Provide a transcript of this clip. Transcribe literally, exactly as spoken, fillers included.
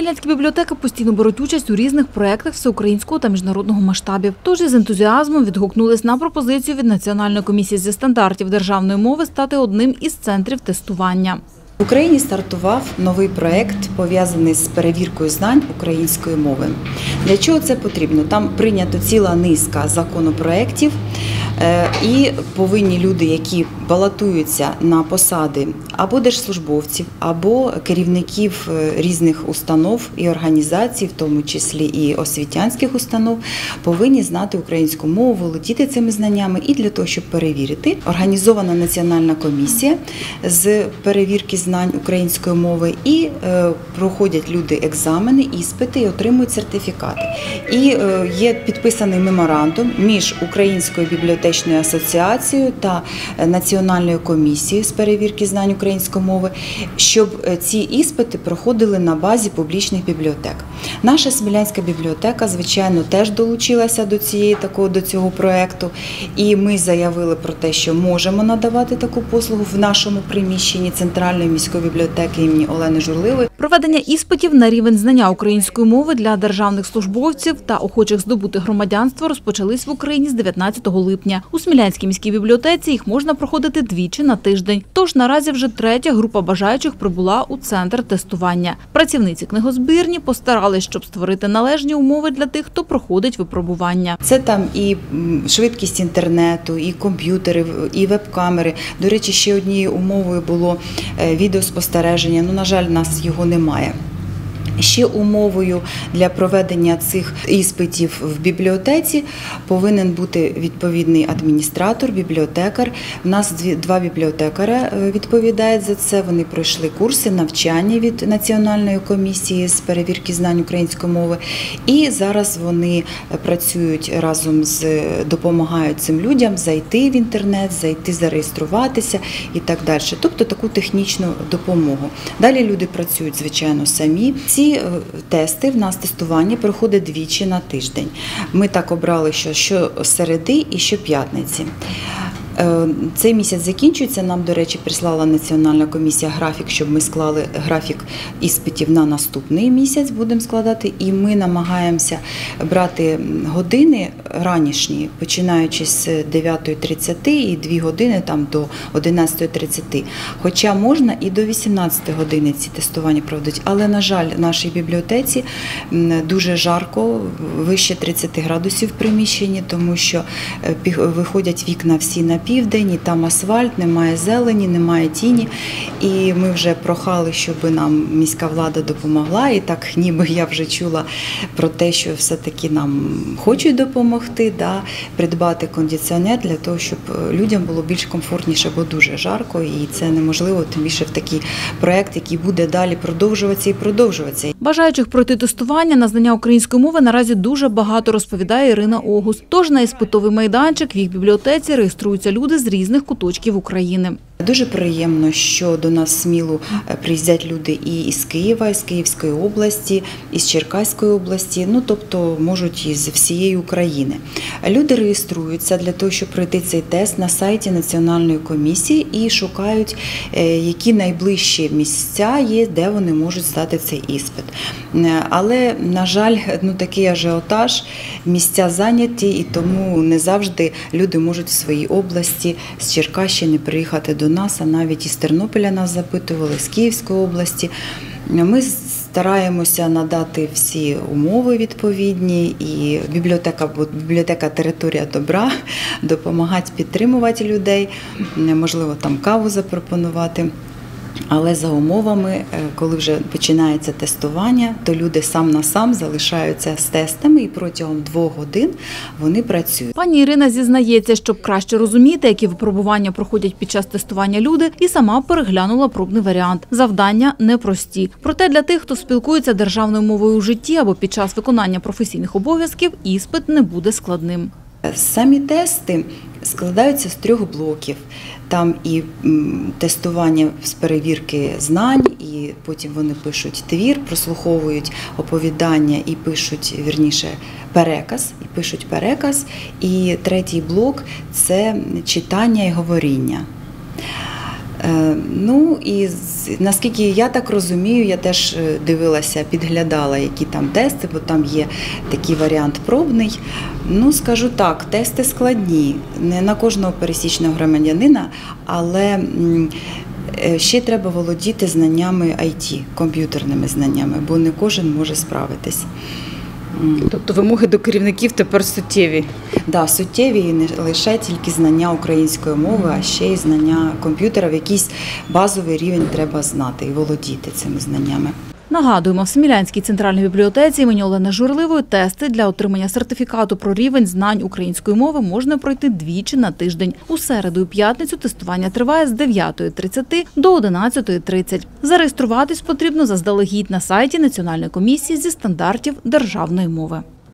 Смілянські бібліотеки постійно беруть участь у різних проєктах всеукраїнського та міжнародного масштабів. Тож із ентузіазмом відгукнулись на пропозицію від Національної комісії зі стандартів державної мови стати одним із центрів тестування. В Україні стартував новий проєкт, пов'язаний з перевіркою знань української мови. Для чого це потрібно? Там прийнято ціла низка законопроєктів, і повинні люди, які балотуються на посади або держслужбовців, або керівників різних установ і організацій, в тому числі і освітянських установ, повинні знати українську мову, володіти цими знаннями. І для того, щоб перевірити, організована Національна комісія з перевірки знань української мови, і проходять люди екзамени, іспити і отримують сертифікати. І є підписаний меморандум між Українською бібліотечною асоціацією та Національною комісією з перевірки знань української мови, щоб ці іспити проходили на базі публічних бібліотек. Наша Смілянська бібліотека, звичайно, теж долучилася до цієї такого до цього проєкту, і ми заявили про те, що можемо надавати таку послугу в нашому приміщенні Центральної міської бібліотеки імені Олени Журливої. Проведення іспитів на рівень знання української мови для державних службовців та охочих здобути громадянство розпочались в Україні з дев'ятнадцятого липня. У Смілянській міській бібліотеці їх можна проходити двічі на тиждень. Тож наразі вже третя група бажаючих прибула у центр тестування. Працівниці книгозбірні постарались, щоб створити належні умови для тих, хто проходить випробування. Це там і швидкість інтернету, і комп'ютери, і веб-камери. До речі, ще однією умовою було відеоспостереження. Ну, на жаль, в нас його немає. Ще умовою для проведення цих іспитів в бібліотеці повинен бути відповідний адміністратор, бібліотекар. У нас два бібліотекаря відповідають за це. Вони пройшли курси навчання від Національної комісії з перевірки знань української мови. І зараз вони працюють разом з, допомагають цим людям зайти в інтернет, зайти, зареєструватися і так далі. Тобто таку технічну допомогу. Далі люди працюють, звичайно, самі. Ці тести, в нас тестування проходить двічі на тиждень. Ми так обрали, що щосереди і щоп'ятниці. Цей місяць закінчується. Нам, до речі, прислала Національна комісія графік, щоб ми склали графік іспитів на наступний місяць, будемо складати. І ми намагаємося брати години ранішні, починаючи з дев'ятої тридцяти і дві години там, до одинадцятої тридцяти. Хоча можна і до вісімнадцятої години ці тестування проводити. Але, на жаль, в нашій бібліотеці дуже жарко, вище тридцяти градусів в приміщенні, тому що виходять вікна всі на південь, і там асфальт, немає зелені, немає тіні. І ми вже прохали, щоб нам міська влада допомогла. І так ніби я вже чула про те, що все-таки нам хочуть допомогти, да, придбати кондиціонер для того, щоб людям було більш комфортніше, бо дуже жарко. І це неможливо, тим більше в такий проєкт, який буде далі продовжуватися і продовжуватися. Бажаючих пройти тестування на знання української мови наразі дуже багато, розповідає Ірина Огус. Тож на іспитовий майданчик в їх бібліотеці реєструються люди з різних куточків України. Дуже приємно, що до нас в Смілу приїздять люди і із Києва, із Київської області, із Черкаської області, ну тобто можуть із всієї України. Люди реєструються для того, щоб пройти цей тест на сайті Національної комісії і шукають, які найближчі місця є, де вони можуть здати цей іспит. Але, на жаль, ну такий ажіотаж, місця зайняті, і тому не завжди люди можуть в своїй області з Черкащини приїхати до нас, а навіть із Тернополя нас запитували, з Київської області. Ми стараємося надати всі умови відповідні, і бібліотека, бібліотека «Територія добра», допомагати підтримувати людей, можливо, там каву запропонувати. Але за умовами, коли вже починається тестування, то люди сам на сам залишаються з тестами і протягом двох годин вони працюють. Пані Ірина зізнається, щоб краще розуміти, які випробування проходять під час тестування люди, і сама переглянула пробний варіант. Завдання непрості. Проте для тих, хто спілкується державною мовою у житті або під час виконання професійних обов'язків, іспит не буде складним. Самі тести складаються з трьох блоків. Там і тестування з перевірки знань, і потім вони пишуть твір, прослуховують оповідання і пишуть, вірніше, переказ, і пишуть переказ. І третій блок – це читання і говоріння. Е, Ну і з- наскільки я так розумію, я теж е, дивилася, підглядала, які там тести, бо там є такий варіант пробний. Ну, скажу так, тести складні, не на кожного пересічного громадянина, але м, е, ще треба володіти знаннями ай ті, комп'ютерними знаннями, бо не кожен може справитись. М. Тобто вимоги до керівників тепер суттєві. Да, суттєві і не лише тільки знання української мови, а ще й знання комп'ютера. В якийсь базовий рівень треба знати і володіти цими знаннями. Нагадуємо, в Смілянській центральній бібліотеці імені Олени Журливої тести для отримання сертифікату про рівень знань української мови можна пройти двічі на тиждень. У середу і п'ятницю тестування триває з дев'ятої тридцять до одинадцятої тридцять. Зареєструватись потрібно заздалегідь на сайті Національної комісії зі стандартів державної мови.